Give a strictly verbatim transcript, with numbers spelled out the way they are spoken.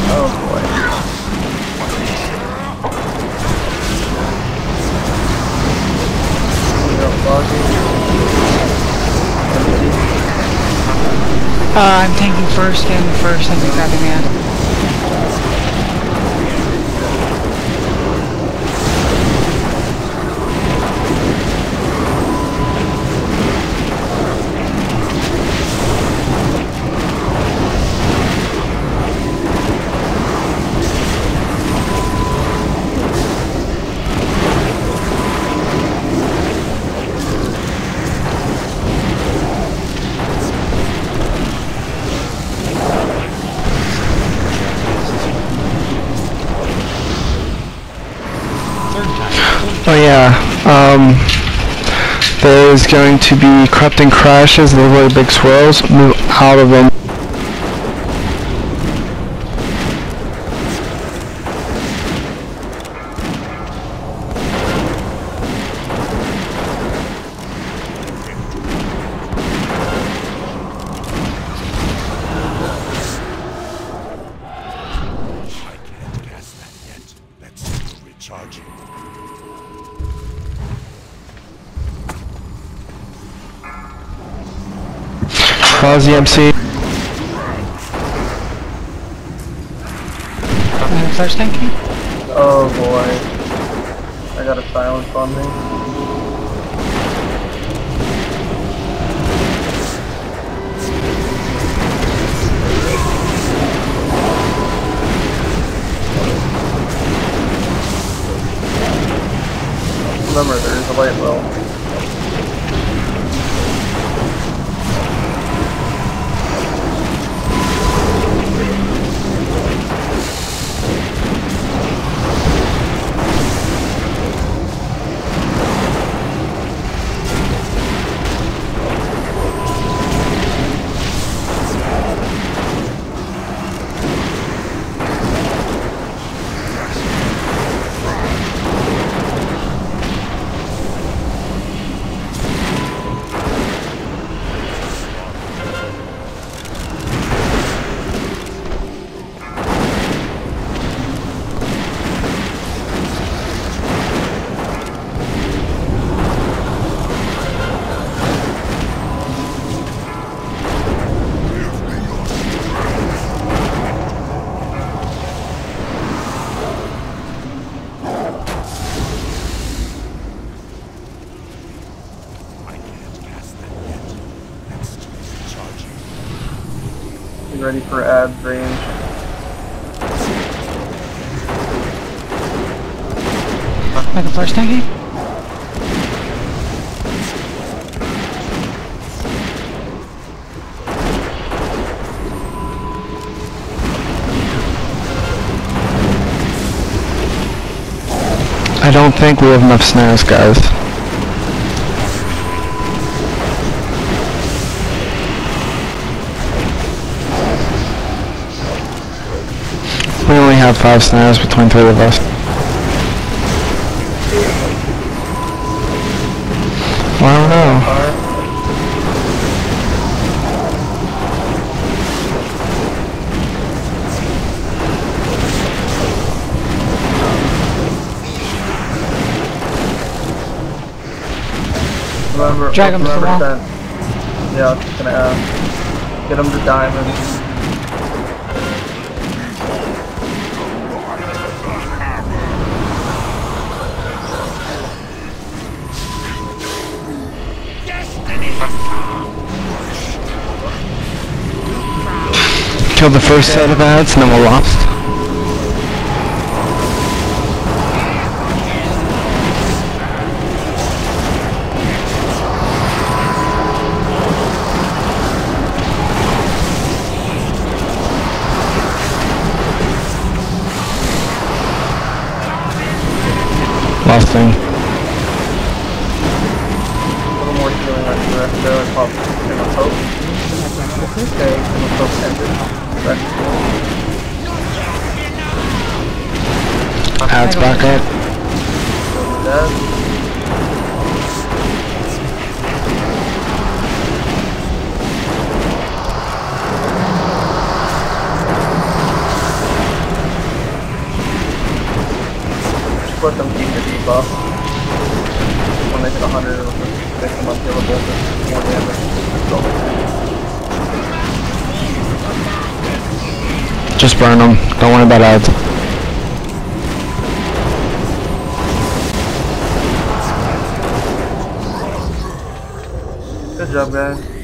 Oh boy. Uh, I'm tanking first, getting first, and then grabbing the ad. Oh yeah, um, there's going to be corrupting crashes, those really big swirls, move out of them. Pause the M C. Uh, first tanking? Oh boy. I got a silence on me. Remember, there is a light well. Ready for ad range. Like a first tanking? I don't think we have enough snares, guys. We only have five snares between three of us. Well, I don't know. Remember, Drag him to the remember wall. that. Yeah, I'm just gonna uh, get him to diamonds. Killed the first set of ads and then we're lost. Lost thing. A little more healing on the rest there. I pop King of Hope. Okay, King of Hope ended. Ads back up. Dead. let them keep the debuff. When they hit one hundred, it'll just make them unhealable for more damage. Just burn them. Don't worry about ads. Good job, guys.